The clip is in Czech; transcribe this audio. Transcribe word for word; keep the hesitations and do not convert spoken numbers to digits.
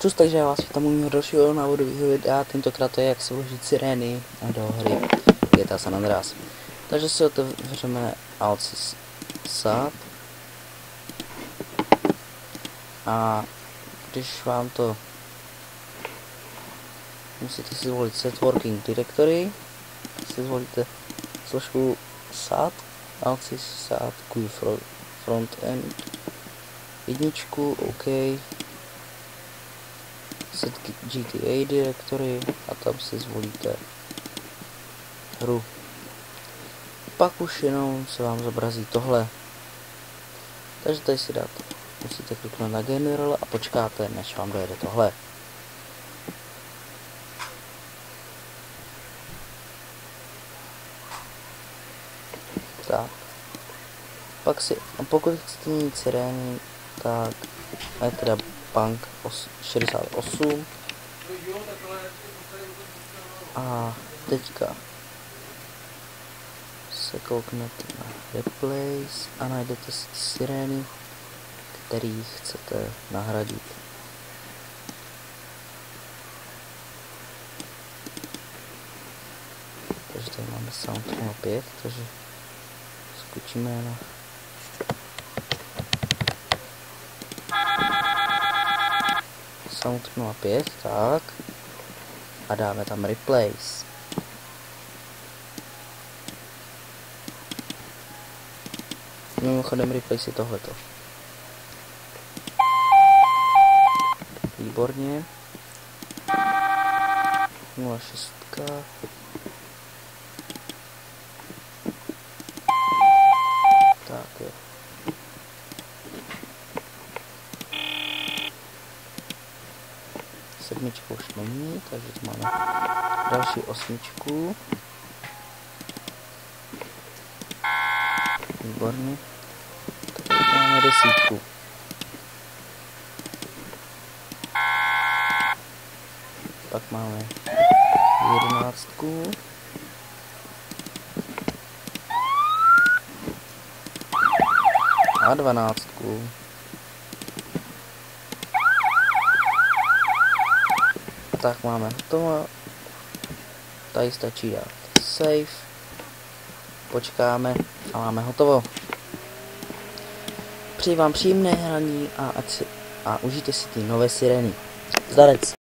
Čus, takže já vás vítám u mého dalšího návodu videa, tentokrát to je, jak se vložit sirény do hry G T A San Andreas. Takže si otevřeme Altsat a když vám to musíte si zvolit Set Working Directory, si zvolíte složku Sat, Altsat, Q Frontend, jedničku, OK, Set G T A Directory a tam si zvolíte hru. Pak už jenom se vám zobrazí tohle. Takže tady si dáte, musíte kliknout na General a počkáte, než vám dojede tohle. Tak. Pak si, pokud chcete mít sirény, tak je teda bank šedesát osm a teďka se kouknete na Replace a najdete si sirény, který chcete nahradit. Takže tady máme Sound nula pět, takže skočíme na Sound nula pět, tak, a dáme tam Replace. Mimochodem Replace je tohleto. Výborně. nula šest. Tak jo. Sedmička už není, takže tu máme další osmičku. Výborně. Tak máme desítku. Pak máme jedenáctku. A dvanáctku. Tak máme hotovo. Tady stačí dát save. Počkáme a máme hotovo. Přeji vám příjemné hraní a, ať si, a užijte si ty nové sirény. Zdarec.